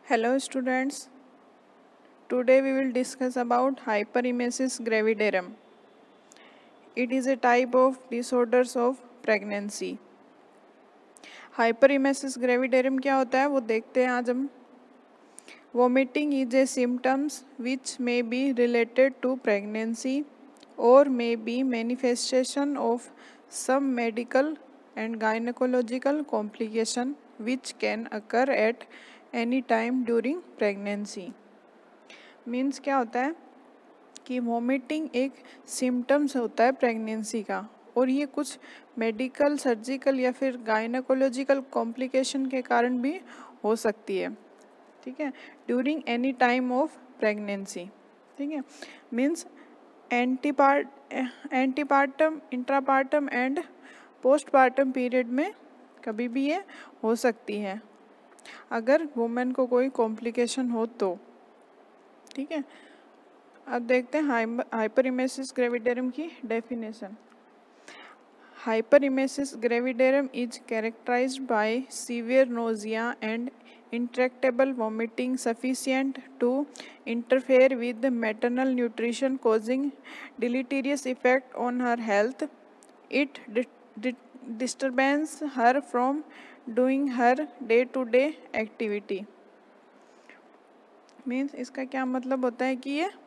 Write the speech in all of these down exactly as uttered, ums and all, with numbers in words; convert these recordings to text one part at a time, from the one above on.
Hello students, today we will discuss about hyperemesis gravidarum. It is a type of disorders of pregnancy. Hyperemesis gravidarum क्या होता है वो देखते हैं आज हम. Vomiting is a symptoms which may be related to pregnancy or may be manifestation of some medical and gynecological complication which can occur at any time during pregnancy. Means क्या होता है कि वॉमिटिंग एक सिम्टम्स होता है pregnancy का, और ये कुछ मेडिकल, सर्जिकल या फिर गायनेकोलॉजिकल कॉम्प्लिकेशन के कारण भी हो सकती है. ठीक है, during any time of pregnancy. ठीक है, means antepart antepartum, intrapartum and postpartum period में कभी भी ये हो सकती है अगर वुमेन को कोई कॉम्प्लिकेशन हो तो. ठीक है, अब देखते हैं हाइपरइमेसिस ग्रेविडेरम की definition. Hyperemesis gravidarum is characterized by severe nausea and intractable vomiting sufficient to interfere with the maternal nutrition, causing deleterious effect on her health. It di- di- disturbs her from doing her day-to-day activity. Means इसका क्या मतलब होता है कि ये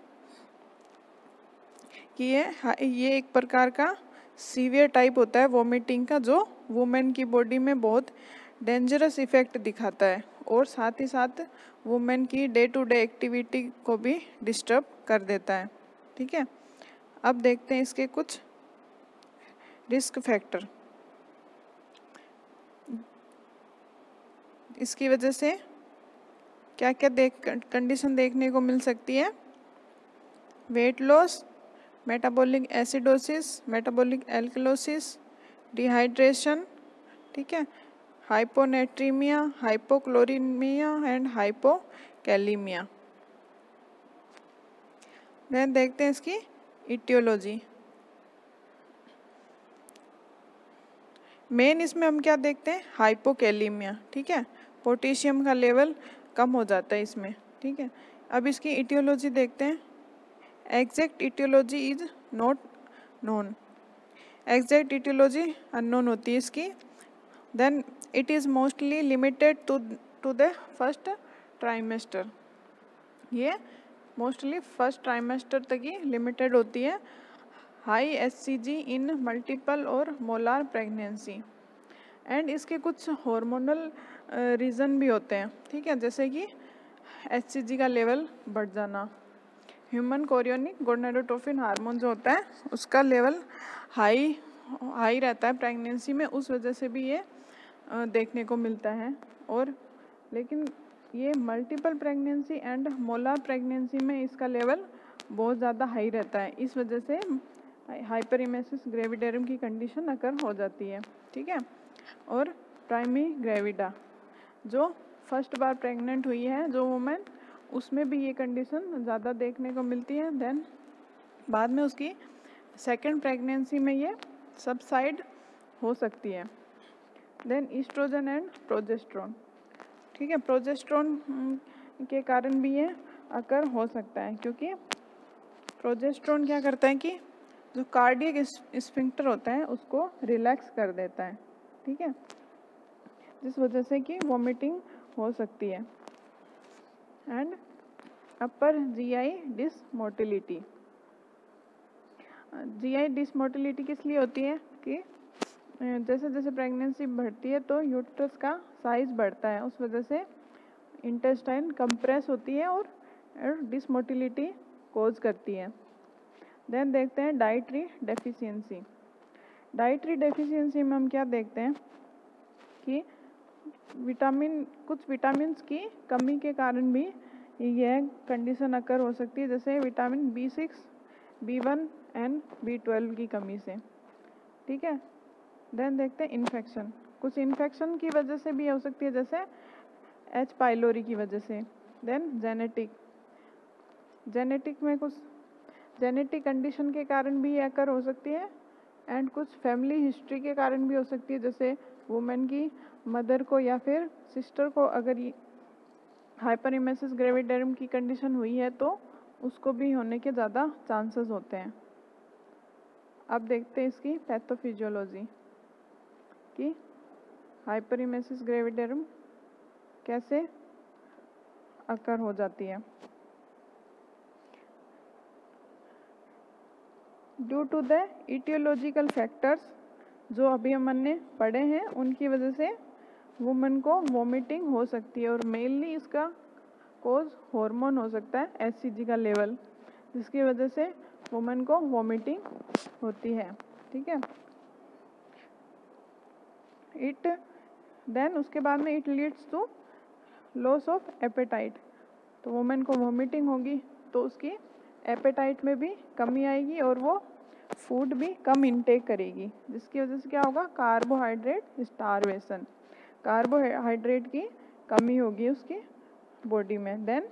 कि ये ये एक प्रकार का सीवियर टाइप होता है वोमिटिंग का, जो वुमेन की बॉडी में बहुत डेंजरस इफेक्ट दिखाता है और साथ ही साथ वुमेन की डे टू डे एक्टिविटी को भी डिस्टर्ब कर देता है. ठीक है, अब देखते हैं इसके कुछ रिस्क फैक्टर. इसकी वजह से क्या क्या देख कंडीशन देखने को मिल सकती है. Weight loss, metabolic acidosis, metabolic alkalosis, dehydration. ठीक है, hyponatremia, hypochloremia and hypokalemia. Then देखते हैं इसकी इटियोलॉजी. मेन इसमें हम क्या देखते हैं, हाइपोकैलीमिया. ठीक है, पोटेशियम का लेवल कम हो जाता है इसमें. ठीक है, अब इसकी इटियोलॉजी देखते हैं. Exact etiology is not known. Exact etiology unknown होती है इसकी. Then it is mostly limited to to the first trimester. ये मोस्टली फर्स्ट ट्राइमेस्टर तक ही लिमिटेड होती है. High H C G in multiple और मोलार प्रेगनेंसी. एंड इसके कुछ हार्मोनल रीज़न भी होते हैं. ठीक है, जैसे कि एच सी जी का लेवल बढ़ जाना, ह्यूमन कोरियोनिक गोनाडोट्रोपिन हार्मोन जो होता है उसका लेवल हाई हाई रहता है प्रेगनेंसी में, उस वजह से भी ये देखने को मिलता है. और लेकिन ये multiple pregnancy and molar pregnancy में इसका लेवल बहुत ज़्यादा हाई रहता है. इस वजह से हाइपरइमेसिस ग्रेविडेरम की कंडीशन अकर हो जाती है. ठीक है, और प्राइमी ग्रेविडा जो फर्स्ट बार प्रेग्नेंट हुई है जो वुमेन, उसमें भी ये कंडीशन ज़्यादा देखने को मिलती है. देन बाद में उसकी सेकेंड प्रेगनेंसी में ये सबसाइड हो सकती है. Then estrogen and progesterone. ठीक है, प्रोजेस्ट्रॉन के कारण भी ये अकर हो सकता है, क्योंकि प्रोजेस्ट्रॉन क्या करता है कि जो कार्डियक स्फिंक्टर होता है उसको रिलैक्स कर देता है. ठीक है, जिस वजह से कि वॉमिटिंग हो सकती है. And upper GI dysmotility. GI dysmotility किस लिए होती है कि जैसे जैसे प्रेगनेंसी बढ़ती है तो यूट्रस का साइज बढ़ता है, उस वजह से इंटेस्टाइन कंप्रेस होती है और डिसमोटिलिटी कोज करती है. देन देखते हैं डाइटरी डेफिशिएंसी. डाइटरी डेफिशिएंसी में हम क्या देखते हैं कि विटामिन कुछ विटामिन की कमी के कारण भी यह कंडीशन अकर हो सकती है, जैसे vitamin B six, B one and B twelve की कमी से. ठीक है, देन देखते हैं इन्फेक्शन. कुछ इन्फेक्शन की वजह से भी हो सकती है, जैसे एच पाइलोरी की वजह से. देन जेनेटिक जेनेटिक में कुछ जेनेटिक कंडीशन के कारण भी ये अकर हो सकती है. एंड कुछ फैमिली हिस्ट्री के कारण भी हो सकती है, जैसे वुमेन की मदर को या फिर सिस्टर को अगर हाइपरिमेसिस ग्रेविडेरियम की कंडीशन हुई है तो उसको भी होने के ज़्यादा चांसेस होते हैं। अब देखते हैं इसकी पैथोफिजियोलॉजी कि हाइपरिमेसिस ग्रेविडेरियम कैसे अकर हो जाती है। Due to the etiological factors जो अभी हमने पढ़े हैं उनकी वजह से वुमेन को वोमिटिंग हो सकती है और मेनली इसका कोज हार्मोन हो सकता है एचसीजी का लेवल, जिसकी वजह से वुमेन को वोमिटिंग होती है। ठीक है, इट देन उसके बाद में it leads to loss of appetite. तो वुमेन को वोमिटिंग होगी तो उसकी एपेटाइट में भी कमी आएगी और वो फूड भी कम इंटेक करेगी, जिसकी वजह से क्या होगा, कार्बोहाइड्रेट स्टारवेशन, कार्बोहाइड्रेट की कमी होगी उसकी बॉडी में। Then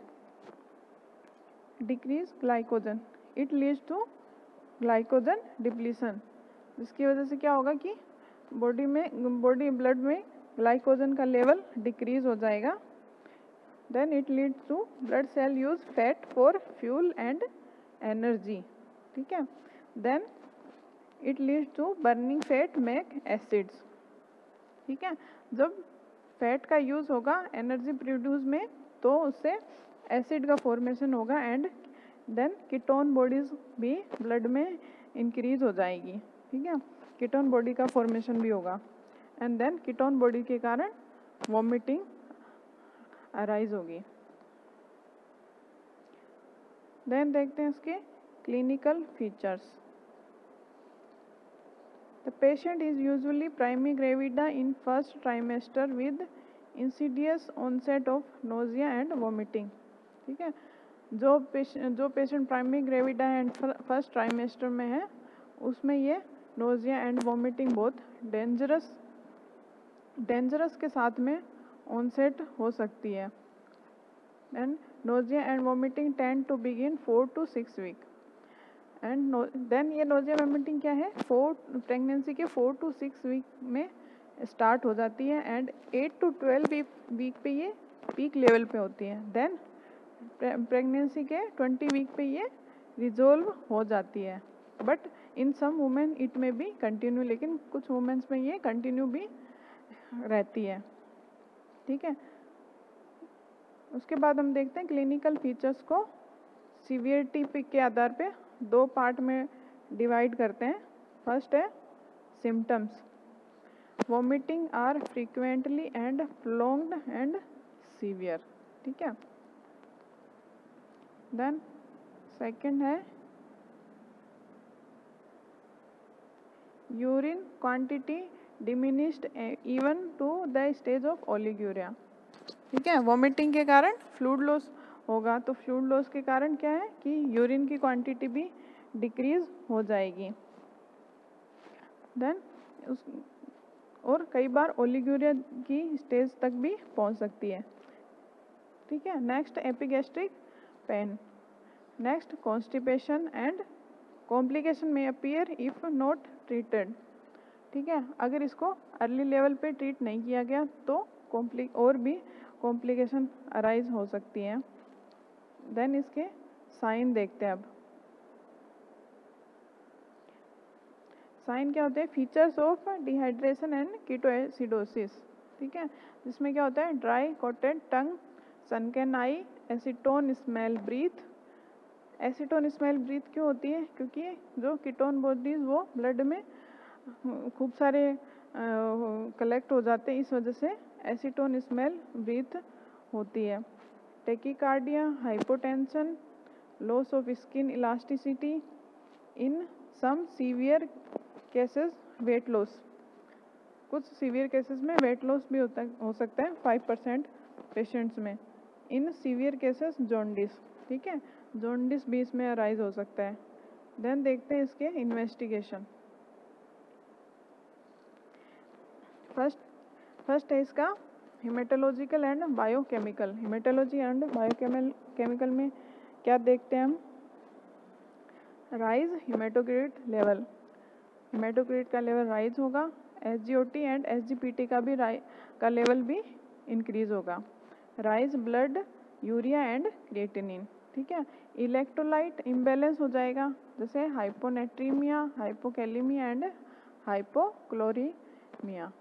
decrease glycogen, it leads to glycogen depletion, जिसकी वजह से क्या होगा कि बॉडी में बॉडी ब्लड में ग्लाइकोजन का लेवल डिक्रीज हो जाएगा। Then it leads to blood cell use fat for fuel and energy. ठीक है, then it leads to burning fat make acids. ठीक है, जब फैट का यूज़ होगा एनर्जी प्रोड्यूस में तो उससे एसिड का फॉर्मेशन होगा एंड देन कीटोन बॉडीज भी ब्लड में इंक्रीज हो जाएगी। ठीक है, कीटोन बॉडी का फॉर्मेशन भी होगा एंड देन कीटोन बॉडी के कारण वॉमिटिंग अराइज होगी। देन देखते हैं इसके clinical features. The patient is usually primary gravida in first trimester with insidious onset of nausea and vomiting। ठीक है, जो पेशेंट जो patient primary gravida and first trimester में है उसमें ये नोजिया एंड वोमिटिंग बहुत डेंजरस डेंजरस के साथ में ऑनसेट हो सकती है। And nausea and vomiting tend to begin four to six week and then ये नोजिया वोमिटिंग क्या है, फोर प्रेगनेंसी के फोर टू सिक्स वीक में स्टार्ट हो जाती है and eight to twelve week पे ये पीक लेवल पे होती है। देन प्रेगनेंसी के ट्वेंटी वीक पे ये रिजोल्व हो जाती है, but in some women it में भी कंटिन्यू, लेकिन कुछ वुमेन्स में ये कंटिन्यू भी रहती है। ठीक है, उसके बाद हम देखते हैं क्लिनिकल फीचर्स को सीवियरिटी के आधार पे दो पार्ट में डिवाइड करते हैं। फर्स्ट है symptoms, vomiting are frequently and prolonged and severe. ठीक है, देन सेकंड है urine quantity diminished even to the stage of oliguria. ठीक है, वॉमिटिंग के कारण फ्लूइड लॉस होगा तो फ्लूइड लॉस के कारण क्या है कि यूरिन की क्वांटिटी भी डिक्रीज हो जाएगी। देन उस और कई बार ओलिग्यूरिया की स्टेज तक भी पहुंच सकती है। ठीक है, next epigastric pain, next constipation and complication में अपीयर इफ नॉट ट्रीटेड। ठीक है, अगर इसको अर्ली लेवल पे ट्रीट नहीं किया गया तो कॉम्प्ली और भी कॉम्प्लिकेशन अराइज हो सकती हैं। देन इसके साइन देखते हैं। अब साइन क्या होते हैं, features of dehydration and ketoacidosis. ठीक है, जिसमें क्या होता है, dry coated tongue, sunken eye, acetone smell breath. Acetone smell breath क्यों होती है, क्योंकि जो कीटोन बॉडीज वो ब्लड में खूब सारे कलेक्ट हो जाते हैं, इस वजह से एसीटोन स्मेल ब्रीथ होती है। Tachycardia, hypotension, loss of skin elasticity, in some severe cases weight loss. कुछ सीवियर केसेस में वेट लॉस भी होता हो सकता है फाइव परसेंट पेशेंट्स में। In severe cases jaundice. ठीक है, जॉन्डिस भी इसमें अराइज हो सकता है। देन देखते हैं इसके इन्वेस्टिगेशन। फर्स्ट फर्स्ट है इसका hematological and biochemical. Hematology and biochemical में क्या देखते हैं हम, राइज हिमेटोक्रिट लेवल, हिमेटोक्रिट का लेवल राइज होगा, एसजीओटी एंड एसजीपीटी का भी का लेवल भी इंक्रीज होगा। Rise blood urea and creatinine, ठीक है। इलेक्ट्रोलाइट इम्बैलेंस हो जाएगा, जैसे hyponatremia, hypokalemia and hypochloremia.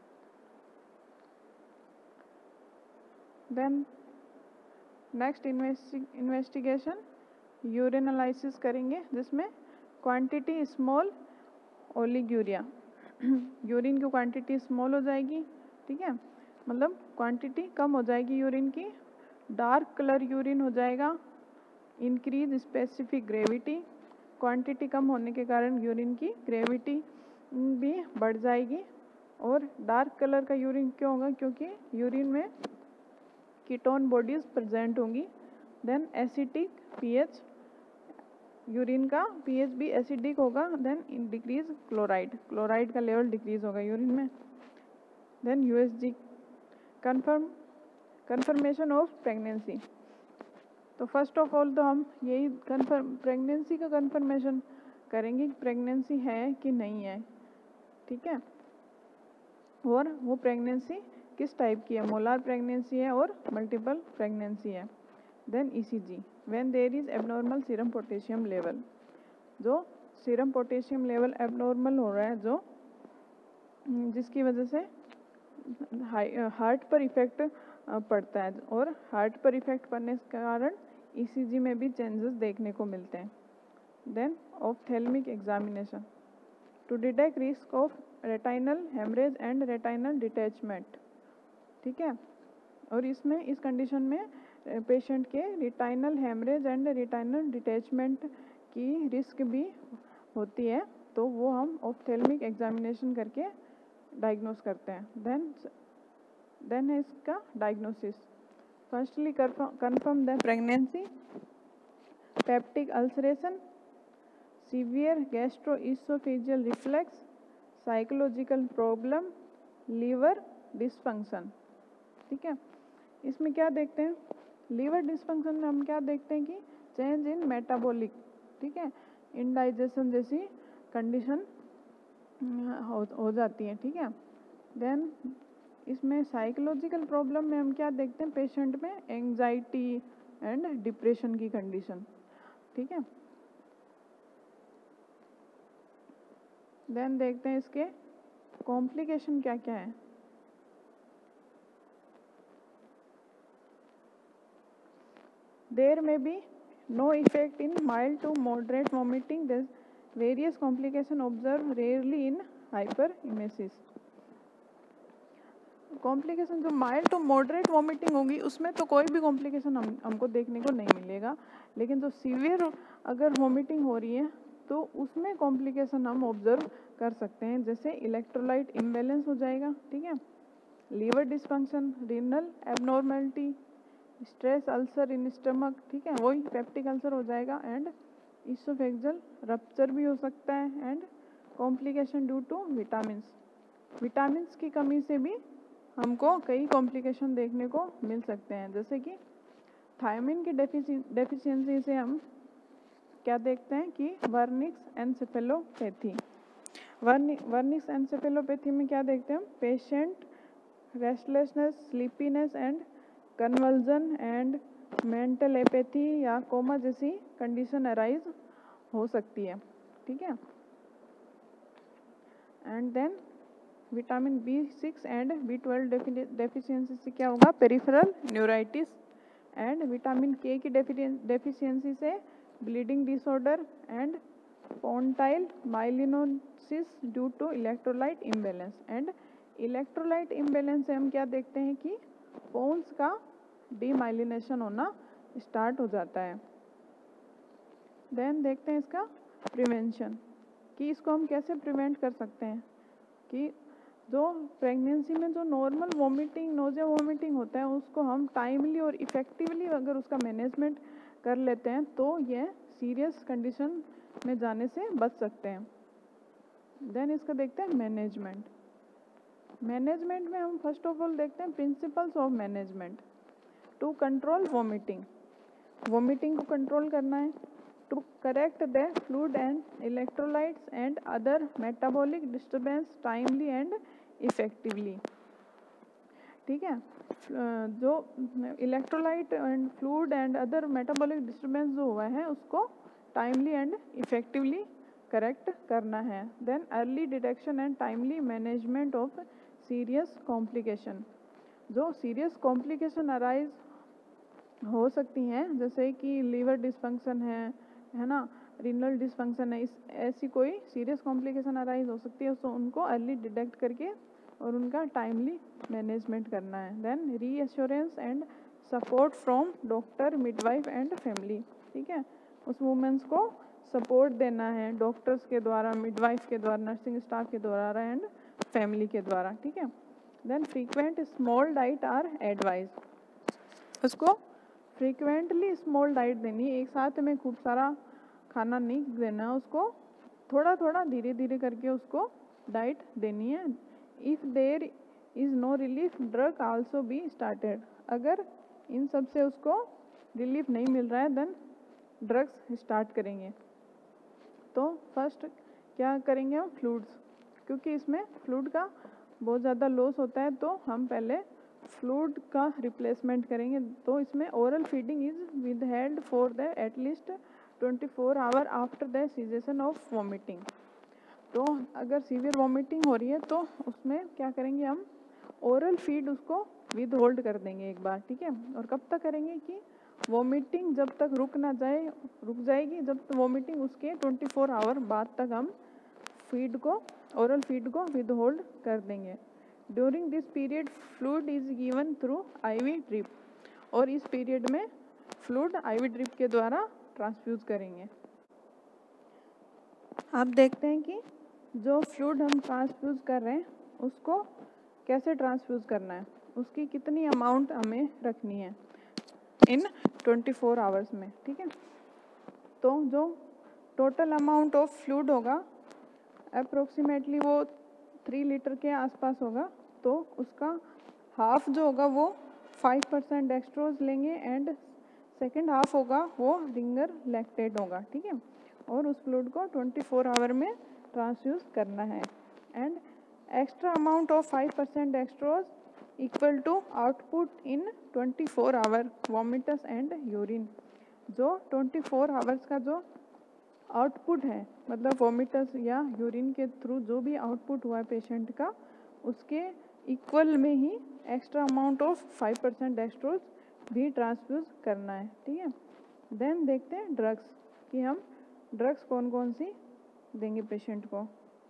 Then next investigation urine analysis करेंगे, जिसमें क्वांटिटी स्मॉल ओलिग्यूरिया, यूरिन की क्वांटिटी स्मॉल हो जाएगी, ठीक है, मतलब क्वांटिटी कम हो जाएगी यूरिन की। डार्क कलर यूरिन हो जाएगा, इंक्रीज स्पेसिफिक ग्रेविटी, क्वांटिटी कम होने के कारण यूरिन की ग्रेविटी भी बढ़ जाएगी। और डार्क कलर का यूरिन क्यों होगा, क्योंकि यूरिन में कीटोन बॉडीज प्रेजेंट होंगी। देन एसिडिक पीएच, यूरिन का पीएच भी एसिडिक होगा। देन डिक्रीज क्लोराइड, क्लोराइड का लेवल डिक्रीज होगा यूरिन में। Then USG confirm confirmation of pregnancy. तो फर्स्ट ऑफ ऑल तो हम यही कंफर्म प्रेगनेंसी का कंफर्मेशन करेंगे कि प्रेगनेंसी है कि नहीं है, ठीक है, और वो प्रेगनेंसी किस टाइप की है, मोलार प्रेगनेंसी है और मल्टीपल प्रेगनेंसी है। Then ECG, when there is abnormal serum potassium level, जो सीरम पोटेशियम लेवल एबनॉर्मल हो रहा है, जो जिसकी वजह से हार्ट पर इफेक्ट पड़ता है, और हार्ट पर इफेक्ट पड़ने के कारण ईसीजी में भी चेंजेस देखने को मिलते हैं। Then ophthalmic examination to detect risk of retinal hemorrhage and retinal detachment, ठीक है, और इसमें इस कंडीशन में पेशेंट के retinal hemorrhage and retinal detachment की रिस्क भी होती है, तो वो हम ऑप्थेल्मिक एग्जामिनेशन करके डायग्नोस करते हैं। देन देन है इसका diagnosis, firstly confirm the pregnancy, peptic ulceration, severe gastroesophageal reflex, psychological problem, liver dysfunction, ठीक है। इसमें क्या देखते हैं, लीवर डिसफंक्शन में हम क्या देखते हैं कि चेंज इन मेटाबॉलिक, ठीक है, इंडाइजेशन जैसी कंडीशन हो, हो जाती है, ठीक है। देन इसमें साइकोलॉजिकल प्रॉब्लम में हम क्या देखते हैं, पेशेंट में एंजाइटी एंड डिप्रेशन की कंडीशन, ठीक है। देन देखते हैं इसके कॉम्प्लिकेशन क्या क्या है। There may be no effect in mild to moderate vomiting. There's various complications observed rarely in hyperemesis. Complication जो माइल्ड टू मॉडरेट वॉमिटिंग होगी उसमें तो कोई भी कॉम्प्लिकेशन हम हमको देखने को नहीं मिलेगा, लेकिन जो सीवियर अगर वॉमिटिंग हो रही है तो उसमें कॉम्प्लिकेशन हम ऑब्जर्व कर सकते हैं, जैसे इलेक्ट्रोलाइट इम्बैलेंस हो जाएगा, ठीक है, liver dysfunction, renal abnormality, stress ulcer in stomach, ठीक है, वही पेप्टिक अल्सर हो जाएगा, एंड इसोफेगल रप्चर भी हो सकता है, and complication due to vitamin vitamin की कमी से भी हमको कई कॉम्प्लिकेशन देखने को मिल सकते हैं, जैसे कि थायमिन की डेफिशिएंसी से हम क्या देखते हैं कि वर्निक्स एन्सेफेलोपैथी, वर्निक्स एन्सेफेलोपैथी में क्या देखते हैं, patient restlessness, sleepiness and convulsion and mental apathy या कोमा जैसी कंडीशन अराइज हो सकती है, ठीक है। And then vitamin B six and B twelve deficiency से क्या होगा, पेरिफेरल न्यूराइटिस, एंड विटामिन के की डेफिशिएंसी से bleeding disorder and pontine myelinolysis due to electrolyte imbalance. And electrolyte imbalance से हम क्या देखते हैं कि पोन्स का डीमाइलिनेशन होना स्टार्ट हो जाता है। देन देखते हैं इसका प्रिवेंशन, कि इसको हम कैसे प्रिवेंट कर सकते हैं, कि जो प्रेगनेंसी में जो नॉर्मल वॉमिटिंग, नोजिया वॉमिटिंग होता है, उसको हम टाइमली और इफ़ेक्टिवली अगर उसका मैनेजमेंट कर लेते हैं तो ये सीरियस कंडीशन में जाने से बच सकते हैं। देन इसका देखते हैं मैनेजमेंट। मैनेजमेंट में हम फर्स्ट ऑफ ऑल देखते हैं principles of management. To control vomiting, vomiting को कंट्रोल करना है। To correct the fluid and electrolytes and other metabolic disturbance timely and effectively. ठीक है। जो electrolyte and fluid and other metabolic disturbance जो हुआ है उसको टाइमली एंड इफेक्टिवली करेक्ट करना है। Then early detection and timely management of serious complication. जो सीरियस कॉम्प्लिकेशन अराइज हो सकती हैं, जैसे कि लीवर डिसफंक्शन है है ना, रीनल डिसफंक्शन है, इस ऐसी कोई सीरियस कॉम्प्लिकेशन अराइज हो सकती है, तो उनको अर्ली डिटेक्ट करके और उनका टाइमली मैनेजमेंट करना है। Then reassurance and support from doctor, midwife and family. ठीक है, उस वुमेन्स को सपोर्ट देना है डॉक्टर्स के द्वारा, मिडवाइफ के द्वारा, नर्सिंग स्टाफ के द्वारा एंड फैमिली के द्वारा। ठीक है। Then frequent small diet are advise. उसको फ्रीक्वेंटली स्मॉल डाइट देनी है, एक साथ में खूब सारा खाना नहीं देना, उसको थोड़ा थोड़ा धीरे धीरे करके उसको डाइट देनी है। If there is no relief drug also be started. अगर इन सब से उसको रिलीफ नहीं मिल रहा है देन ड्रग्स स्टार्ट करेंगे। तो फर्स्ट क्या करेंगे हम, फ्लूइड्स, क्योंकि इसमें फ्लूइड का बहुत ज़्यादा लॉस होता है, तो हम पहले फ्लूइड का रिप्लेसमेंट करेंगे। तो इसमें oral feeding is withheld for the at least twenty four hour after the cessation of vomiting. तो अगर सीवियर वॉमिटिंग हो रही है तो उसमें क्या करेंगे हम, ओरल फीड उसको विद होल्ड कर देंगे एक बार। ठीक है। और कब तक करेंगे कि वॉमिटिंग जब तक रुक ना जाए, रुक जाएगी जब तक वॉमिटिंग, उसके ट्वेंटी फोर आवर बाद तक हम फीड को, ओरल फीड को विद होल्ड कर देंगे। During this period fluid is given through IV drip. और इस पीरियड में फ्लूइड आईवी ड्रिप के द्वारा ट्रांसफ्यूज करेंगे। आप देखते हैं कि जो फ्लूइड हम ट्रांसफ्यूज कर रहे हैं उसको कैसे ट्रांसफ्यूज करना है, उसकी कितनी अमाउंट हमें रखनी है इन ट्वेंटी फोर आवर्स में। ठीक है। तो जो टोटल अमाउंट ऑफ फ्लूइड होगा अप्रोक्सीमेटली वो थ्री लीटर के आसपास होगा। तो उसका हाफ जो होगा वो फाइव परसेंट डेक्सट्रोज लेंगे एंड सेकेंड हाफ होगा वो रिंगर लैक्टेट होगा। ठीक है। और उस फ्लूइड को ट्वेंटी फोर आवर में ट्रांसफ्यूज करना है। And extra amount of five percent dextrose equal to output in twenty four hour vomitus and urine. जो ट्वेंटी फोर आवर्स का जो आउटपुट है, मतलब वॉमिटस या यूरिन के थ्रू जो भी आउटपुट हुआ है पेशेंट का, उसके इक्वल में ही extra amount of five percent dextrose भी ट्रांसफ्यूज करना है। ठीक है। देन देखते हैं ड्रग्स, कि हम ड्रग्स कौन कौन सी देंगे पेशेंट को।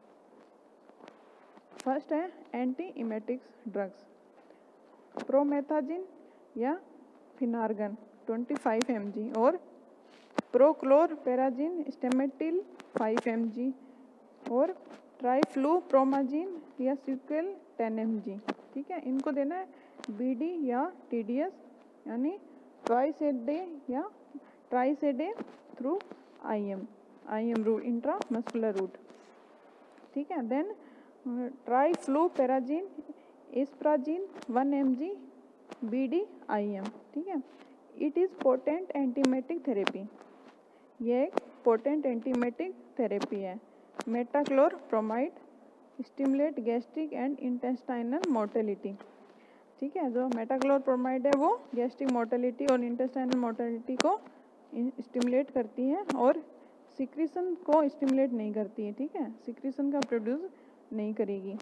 फर्स्ट है एंटी इमेटिक्स ड्रग्स, प्रोमेथाजिन या Phenergan twenty five M G और prochlorperazine Stemetil five M G और ट्राइफ्लूप्रोमाजिन या सिक्वेल टेन एम जी। ठीक है। इनको देना है बी डी या टी डी एस, यानी ट्वाइस ए डे या thrice a day through I M I M route, intramuscular route. ठीक है। Then trifluperazine Espazine one M G B D I M. ठीक है। It is potent antiemetic therapy, ये एक potent antiemetic therapy है। Metoclopramide stimulate gastric and intestinal motility. ठीक है। जो मेटाक्लोरप्रोमाइड है वो गैस्ट्रिक मोटिलिटी और इंटेस्टाइनल मोटिलिटी को स्टिमुलेट करती है और सिक्रीशन को स्टिमुलेट नहीं करती है। ठीक है। सिक्रीशन का प्रोड्यूस नहीं करेगी।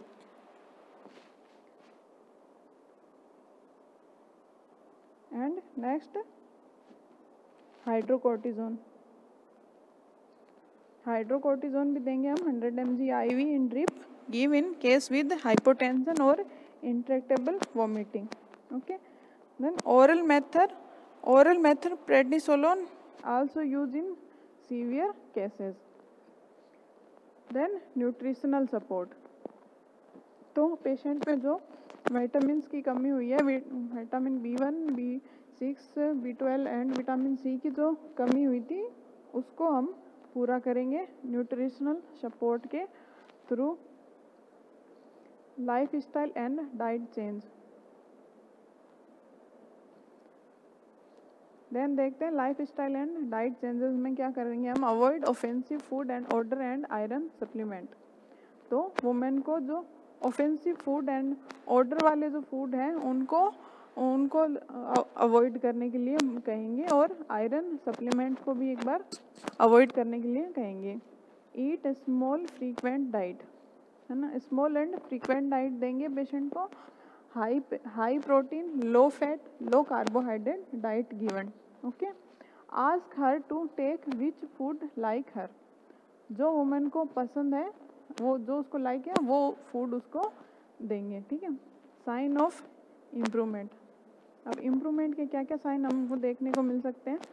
And next हाइड्रोकोर्टिजोन। हाइड्रोकोर्टिजोन भी देंगे हम hundred M G I V in drip, give in case with hypotension और intractable vomiting. Okay. Then oral method, oral method prednisolone also use in severe cases. Then nutritional support, तो patient में जो vitamins की कमी हुई है, vitamin B one, B six, B twelve and vitamin C की जो कमी हुई थी उसको हम पूरा करेंगे न्यूट्रिशनल सपोर्ट के through. Life style and diet change. Then देखते हैं life style and diet changes में क्या करेंगे हम, avoid offensive food and order and iron supplement. तो वुमेन को जो ऑफेंसिव फूड एंड ऑर्डर वाले जो फूड हैं उनको उनको अवॉइड करने के लिए कहेंगे, और आयरन सप्लीमेंट को भी एक बार अवॉइड करने के लिए कहेंगे। ईट स्मॉल फ्रीक्वेंट डाइट, है ना, स्मॉल एंड फ्रीक्वेंट डाइट देंगे पेशेंट को। High high protein, low fat, low carbohydrate diet given. Okay, ask her to take which food like her, जो वुमेन को पसंद है, वो जो उसको लाइक है वो फूड उसको देंगे। ठीक है, साइन ऑफ इम्प्रूवमेंट। अब इम्प्रूवमेंट के क्या क्या साइन हमको देखने को मिल सकते हैं।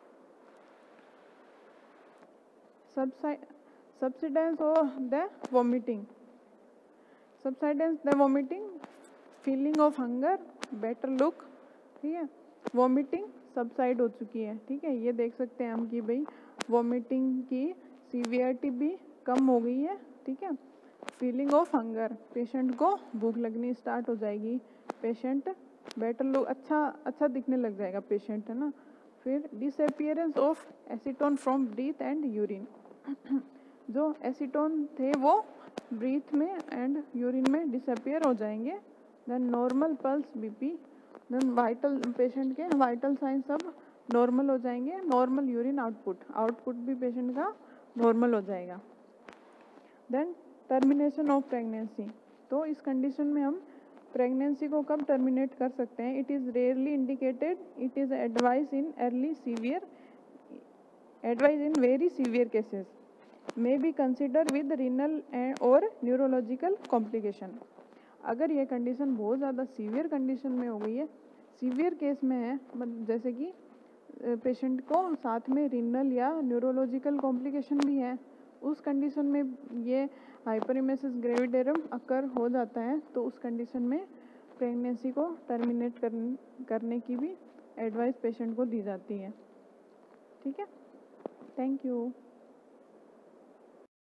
Subsidence of the vomiting, subsidence the vomiting, feeling of hunger, better look. ठीक है, वॉमिटिंग सबसाइड हो चुकी है। ठीक है, ये देख सकते हैं हम कि भाई वॉमिटिंग की सीवियरिटी भी कम हो गई है। ठीक है, फीलिंग ऑफ हंगर, पेशेंट को भूख लगनी स्टार्ट हो जाएगी। पेशेंट बेटर लुक, अच्छा अच्छा दिखने लग जाएगा पेशेंट, है ना। फिर disappearance of acetone from breath and urine, जो एसीटोन थे वो ब्रीथ में एंड यूरिन में डिसअपियर हो जाएंगे। Then normal pulse BP, then vital, patient के वाइटल साइन सब नॉर्मल हो जाएंगे। नॉर्मल यूरिन आउटपुट, आउटपुट भी पेशेंट का नॉर्मल हो जाएगा। देन टर्मिनेशन ऑफ प्रेगनेंसी, तो इस कंडीशन में हम प्रेगनेंसी को कब टर्मिनेट कर सकते हैं। It is rarely indicated, it is advice in early severe, advice in very severe cases, may be consider with renal और न्यूरोलॉजिकल कॉम्प्लिकेशन। अगर ये कंडीशन बहुत ज़्यादा सीवियर कंडीशन में हो गई है, सीवियर केस में है, जैसे कि पेशेंट को साथ में रीनल या न्यूरोलॉजिकल कॉम्प्लिकेशन भी है, उस कंडीशन में ये हाइपरिमेसिस ग्रेविडेरम अकर हो जाता है, तो उस कंडीशन में प्रेगनेंसी को टर्मिनेट करने की भी एडवाइस पेशेंट को दी जाती है। ठीक है, थैंक यू।